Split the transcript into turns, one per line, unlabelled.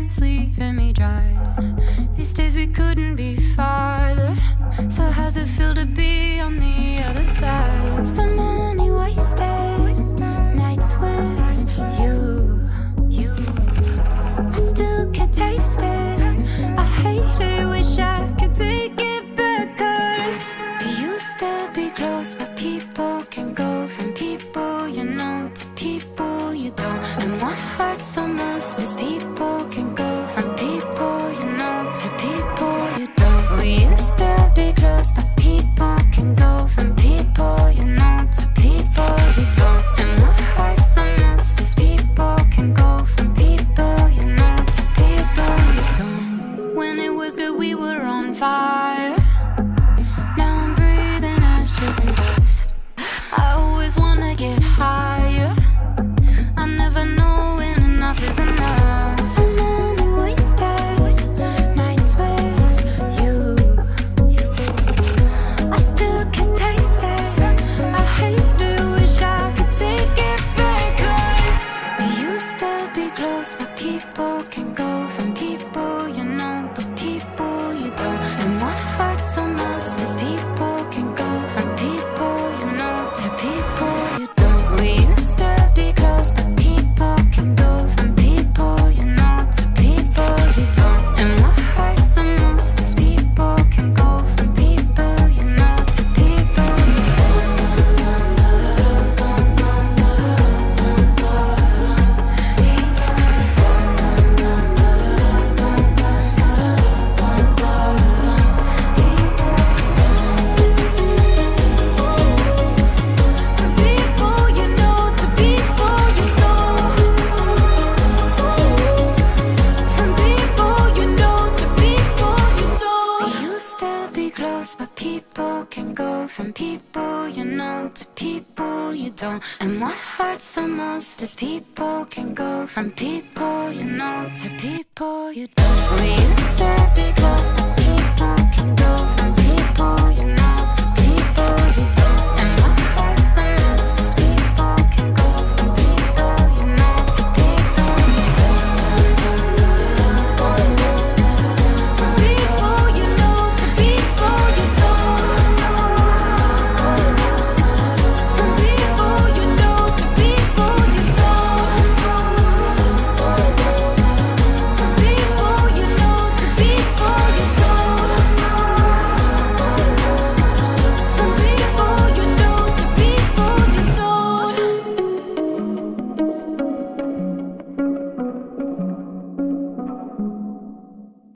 it's leaving me dry. These days we couldn't be farther. So how's it feel to be on the other side? So many wasted nights with you. I still can taste it. I hate it, wish I could take it back. 'Cause we used to be close, but people can go from people you know to people you don't. And what hurts the most is people can go from people you know to people you don't. We used to be close, but people can go from people you know to people you don't. And what hurts the most is people can go from people you know to people you don't. When it was good we were on fire. Now I'm breathing ashes and dust. I always wanna get higher. I never know when enough is enough. So many wasted nights with you. I still can taste it. I hate it, wish I could take it back. 'Cause we used to be close, but people can go from people you know to people you don't. And what hurts the most is people can go from people you know to people you don't. We used to be close, but people can go from people you know to people you don't. And what hurts the most is people can go from people you know to people you but people can go from people you know to people you don't. And what hurts the most is people can go from people you know to people you don't. We used to be close.